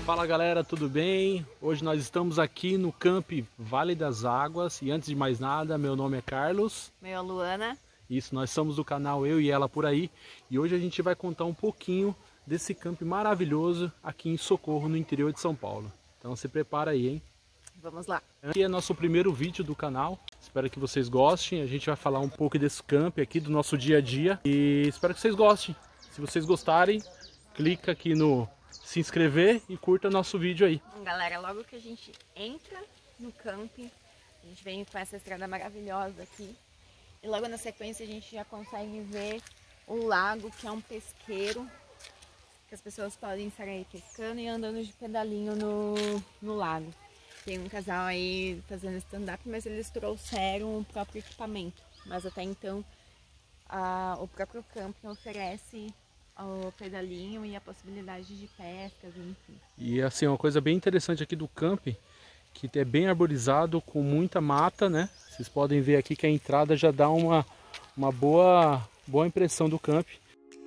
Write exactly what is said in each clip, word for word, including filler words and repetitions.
Fala galera, tudo bem? Hoje nós estamos aqui no Camp Vale das Águas e antes de mais nada, meu nome é Carlos. Meu é Luana. Isso, nós somos do canal Eu e Ela Por Aí e hoje a gente vai contar um pouquinho desse camp maravilhoso aqui em Socorro, no interior de São Paulo. Então se prepara aí, hein? Vamos lá. Aqui é nosso primeiro vídeo do canal, espero que vocês gostem. A gente vai falar um pouco desse camp aqui, do nosso dia a dia e espero que vocês gostem. Se vocês gostarem, clica aqui no se inscrever e curta nosso vídeo aí. Bom, galera, logo que a gente entra no camping, a gente vem com essa estrada maravilhosa aqui. E logo na sequência a gente já consegue ver o lago, que é um pesqueiro, que as pessoas podem estar aí pescando e andando de pedalinho no, no lago. Tem um casal aí fazendo stand-up, mas eles trouxeram o próprio equipamento. Mas até então a, o próprio camping oferece o pedalinho e a possibilidade de pescas, enfim. E assim, uma coisa bem interessante aqui do camping, que é bem arborizado, com muita mata, né? Vocês podem ver aqui que a entrada já dá uma, uma boa, boa impressão do camping.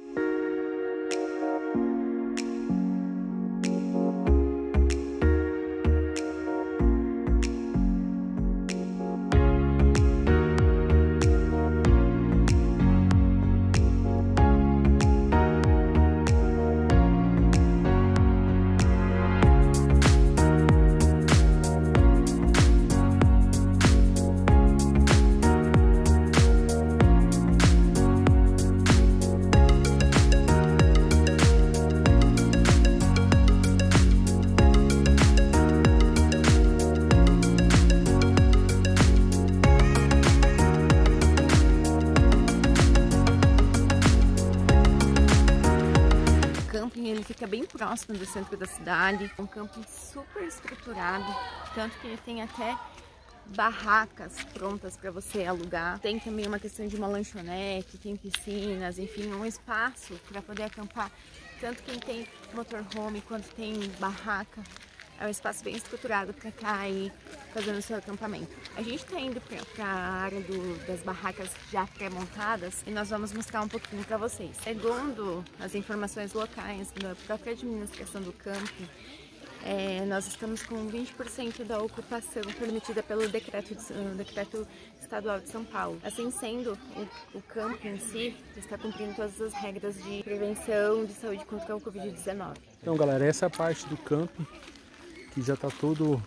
Ele fica bem próximo do centro da cidade, um camping super estruturado, tanto que ele tem até barracas prontas para você alugar. Tem também uma questão de uma lanchonete, tem piscinas, enfim, um espaço para poder acampar, tanto quem tem motorhome quanto tem barraca. É um espaço bem estruturado para estar aí fazendo o seu acampamento. A gente está indo para a área do, das barracas já pré-montadas e nós vamos mostrar um pouquinho para vocês. Segundo as informações locais da própria administração do camping, é, nós estamos com vinte por cento da ocupação permitida pelo decreto, de, uh, decreto estadual de São Paulo. Assim sendo, o, o camping em si está cumprindo todas as regras de prevenção de saúde contra o Covid dezenove. Então galera, essa é a parte do camping que já está todo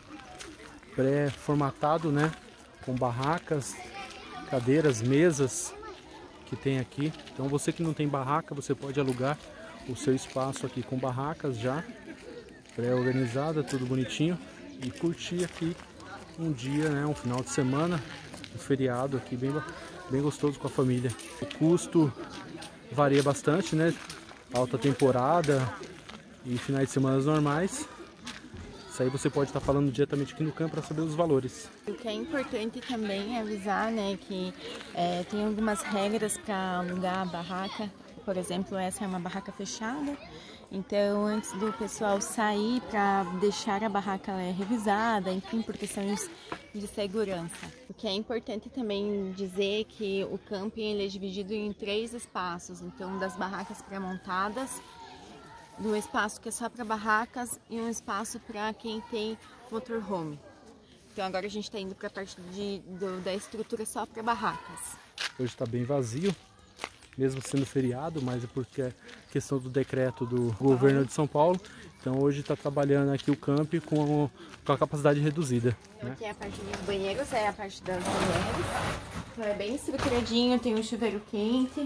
pré-formatado, né? Com barracas, cadeiras, mesas que tem aqui. Então você que não tem barraca, você pode alugar o seu espaço aqui com barracas já pré-organizada, tudo bonitinho, e curtir aqui um dia, né? Um final de semana, um feriado aqui bem, bem gostoso com a família. O custo varia bastante, né? Alta temporada e finais de semana normais. Isso aí você pode estar falando diretamente aqui no campo para saber os valores. O que é importante também é avisar, né, que é, tem algumas regras para alugar a barraca. Por exemplo, essa é uma barraca fechada. Então, antes do pessoal sair para deixar a barraca ela é revisada, enfim, por questões de segurança. O que é importante também dizer que o camping ele é dividido em três espaços. Então, das barracas pré-montadas, um espaço que é só para barracas e um espaço para quem tem motorhome. Então agora a gente está indo para a parte de, do, da estrutura só para barracas. Hoje está bem vazio, mesmo sendo feriado, mas é porque é questão do decreto do governo de São Paulo. Então hoje está trabalhando aqui o camp com, com a capacidade reduzida. Então, né? aqui é a parte dos banheiros, é a parte das mulheres. Então é bem estruturadinho, tem um chuveiro quente.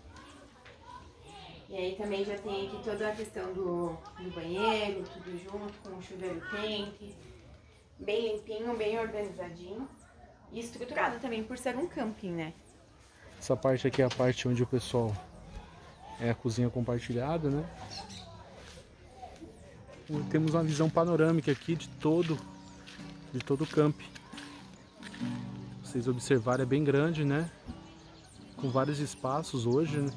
E aí também já tem aqui toda a questão do, do banheiro, tudo junto, com o chuveiro quente. Bem limpinho, bem organizadinho. E estruturado também por ser um camping, né? Essa parte aqui é a parte onde o pessoal é a cozinha compartilhada, né? E temos uma visão panorâmica aqui de todo, de todo o camp. Vocês observarem, é bem grande, né? Com vários espaços hoje, né?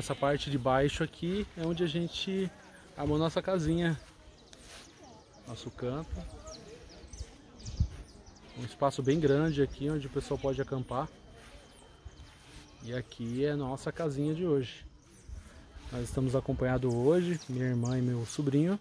nessa parte de baixo aqui é onde a gente armou nossa casinha, nosso campo. Um espaço bem grande aqui onde o pessoal pode acampar. E aqui é a nossa casinha de hoje. Nós estamos acompanhados hoje, minha irmã e meu sobrinho.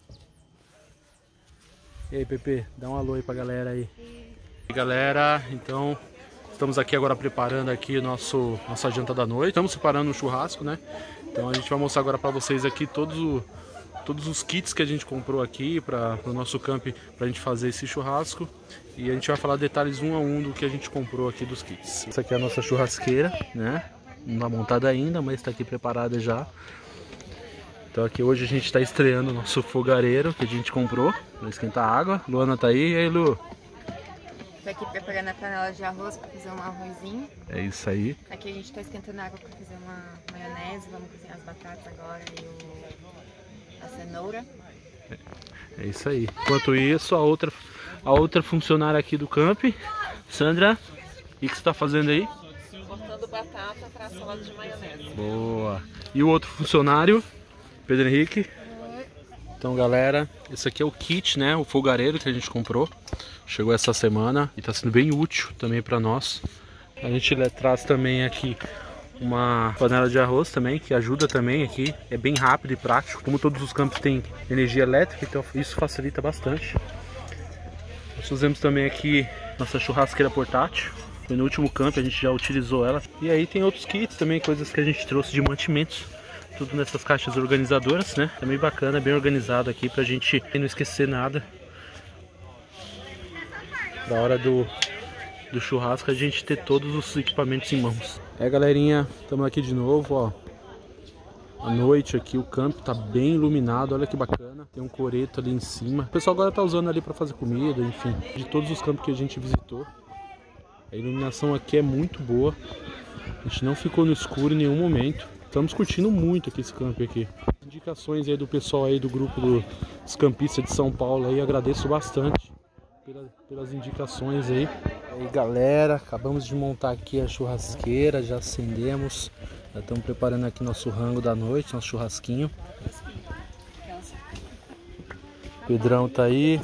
E aí, Pepe, dá um alô aí pra galera aí. E aí, galera, então estamos aqui agora preparando aqui nosso, nossa janta da noite. Estamos preparando um churrasco, né? Então a gente vai mostrar agora pra vocês aqui todos, o, todos os kits que a gente comprou aqui para o nosso camp, pra gente fazer esse churrasco. E a gente vai falar detalhes um a um do que a gente comprou aqui dos kits. Essa aqui é a nossa churrasqueira, né? Não está montada ainda, mas está aqui preparada já. Então aqui hoje a gente está estreando o nosso fogareiro que a gente comprou para esquentar água. Luana tá aí, e aí, Lu? Tô aqui preparando a panela de arroz para fazer um arrozinho. É isso aí. Aqui a gente está esquentando água para fazer uma maionese. Vamos cozinhar as batatas agora e o... a cenoura. É, é isso aí. Enquanto isso, a outra, a outra funcionária aqui do camp, Sandra, o que você está fazendo aí? Cortando batata para salada de maionese. Boa. E o outro funcionário, Pedro Henrique. Então, galera, esse aqui é o kit, né? O fogareiro que a gente comprou. Chegou essa semana e está sendo bem útil também para nós. A gente traz também aqui uma panela de arroz também, que ajuda também aqui. É bem rápido e prático. Como todos os campos têm energia elétrica, então isso facilita bastante. Nós fizemos também aqui nossa churrasqueira portátil. No último campo a gente já utilizou ela. E aí tem outros kits também, coisas que a gente trouxe de mantimentos. Tudo nessas caixas organizadoras, né? É bem bacana, bem organizado aqui pra gente não esquecer nada. Da hora do, do churrasco a gente ter todos os equipamentos em mãos. É, galerinha, estamos aqui de novo, ó. À noite aqui o campo tá bem iluminado, olha que bacana. Tem um coreto ali em cima. O pessoal agora tá usando ali pra fazer comida, enfim. De todos os campos que a gente visitou. A iluminação aqui é muito boa. A gente não ficou no escuro em nenhum momento. Estamos curtindo muito aqui esse campo aqui. Indicações aí do pessoal aí do grupo do, dos campistas de São Paulo aí, agradeço bastante pela, pelas indicações aí. Aí, galera, acabamos de montar aqui a churrasqueira, já acendemos, já estamos preparando aqui nosso rango da noite, nosso churrasquinho. Pedrão tá aí.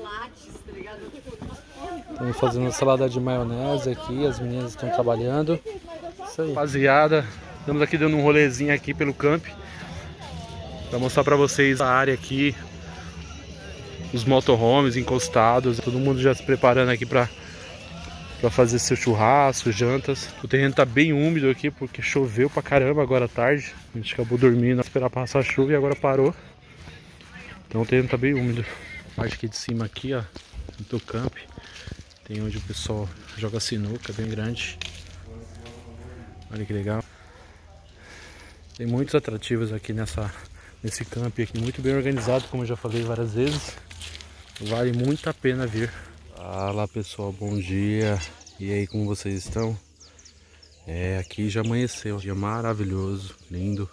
Estamos fazendo salada de maionese aqui, as meninas estão trabalhando. Isso aí. Rapaziada, estamos aqui dando um rolezinho aqui pelo camp para mostrar para vocês a área aqui, os motorhomes encostados, todo mundo já se preparando aqui para para fazer seu churrasco, jantas. O terreno tá bem úmido aqui porque choveu pra caramba agora à tarde. A gente acabou dormindo, esperar passar a chuva e agora parou. Então o terreno tá bem úmido. A parte aqui de cima aqui, ó, do camp, tem onde o pessoal joga sinuca, bem grande. Olha que legal. Tem muitos atrativos aqui nessa, nesse camp aqui, muito bem organizado, como eu já falei várias vezes. Vale muito a pena vir. Fala pessoal, bom dia. E aí, como vocês estão? É, aqui já amanheceu, dia maravilhoso, lindo.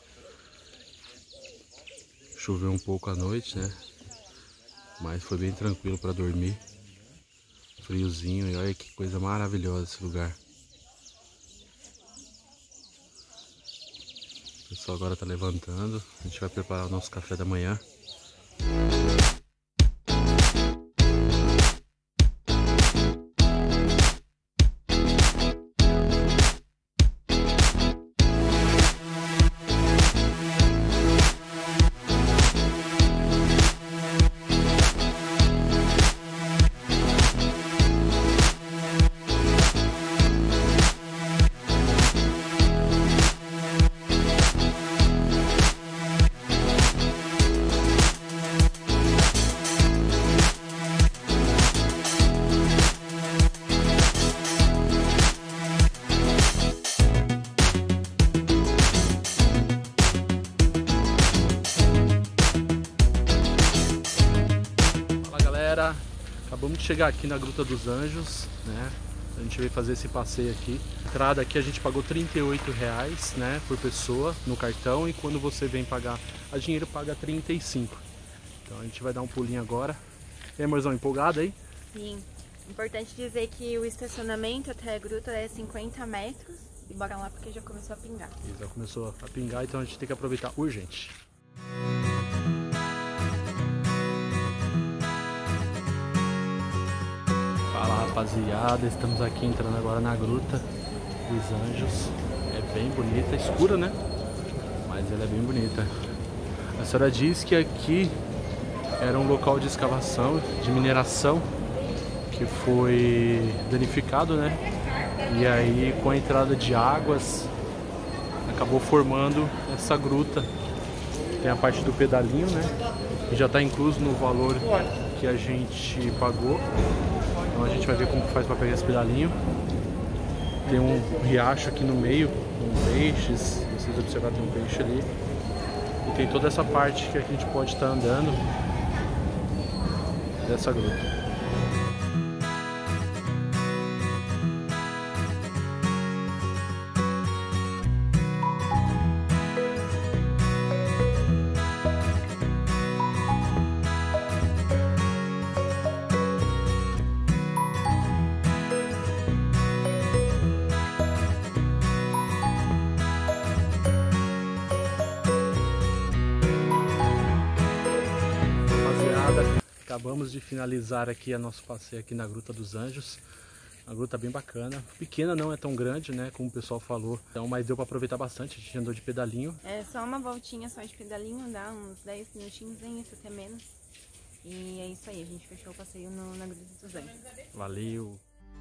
Choveu um pouco à noite, né? Mas foi bem tranquilo para dormir. Friozinho, e olha que coisa maravilhosa esse lugar. O pessoal agora tá levantando, a gente vai preparar o nosso café da manhã. Acabamos de chegar aqui na Gruta dos Anjos, né? A gente veio fazer esse passeio aqui. A entrada aqui a gente pagou trinta e oito reais, né, por pessoa no cartão, e quando você vem pagar a dinheiro paga trinta e cinco. Então a gente vai dar um pulinho agora. E aí, amorzão, empolgado aí? Sim. Importante dizer que o estacionamento até a gruta é cinquenta metros, E bora lá porque já começou a pingar. E já começou a pingar, então a gente tem que aproveitar urgente. Fala rapaziada, estamos aqui entrando agora na Gruta dos Anjos. É bem bonita, escura, né? Mas ela é bem bonita. A senhora diz que aqui era um local de escavação, de mineração, que foi danificado, né? E aí com a entrada de águas acabou formando essa gruta. Tem a parte do pedalinho, né? Que já está incluso no valor que a gente pagou. Então a gente vai ver como faz para pegar esse pedalinho. Tem um riacho aqui no meio, com peixes. Se vocês observarem, tem um peixe ali. E tem toda essa parte que a gente pode estar andando dessa gruta. Acabamos de finalizar aqui a nosso passeio aqui na Gruta dos Anjos. A gruta bem bacana, pequena, não é tão grande, né, como o pessoal falou, então, mas deu para aproveitar bastante. A gente andou de pedalinho. É só uma voltinha só de pedalinho, dá uns dez minutinhos, nem isso, até menos. E é isso aí, a gente fechou o passeio no, na Gruta dos Anjos. Valeu!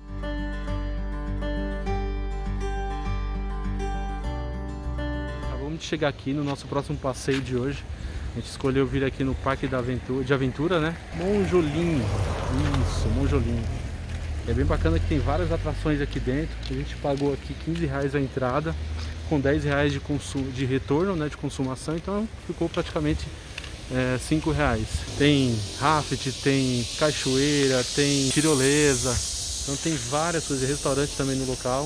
Acabamos de chegar aqui no nosso próximo passeio de hoje. A gente escolheu vir aqui no Parque da Aventura, de Aventura, né? Monjolim. Isso, Monjolim. É bem bacana que tem várias atrações aqui dentro. A gente pagou aqui quinze reais a entrada, com dez reais de, consumo, de retorno, né? De consumação. Então ficou praticamente é, cinco reais. Tem raft, tem cachoeira, tem tirolesa. Então tem várias coisas. Restaurante também no local.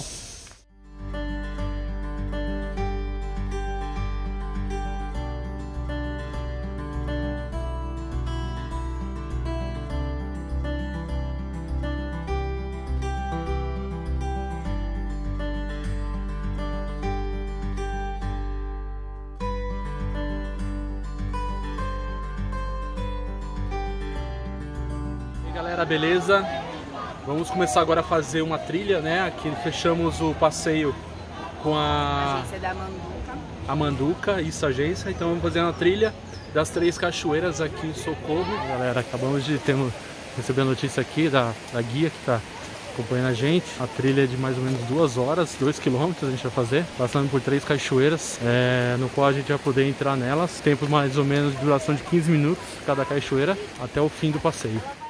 Galera, beleza? Vamos começar agora a fazer uma trilha, né? Aqui fechamos o passeio com a agência da Manduca. A Manduca, isso, a agência. Então vamos fazer uma trilha das três cachoeiras aqui em Socorro. Galera, acabamos de ter, receber a notícia aqui da, da guia que está acompanhando a gente. A trilha é de mais ou menos duas horas, dois quilômetros a gente vai fazer, passando por três cachoeiras, é, no qual a gente vai poder entrar nelas. Tempo mais ou menos de duração de quinze minutos cada cachoeira até o fim do passeio.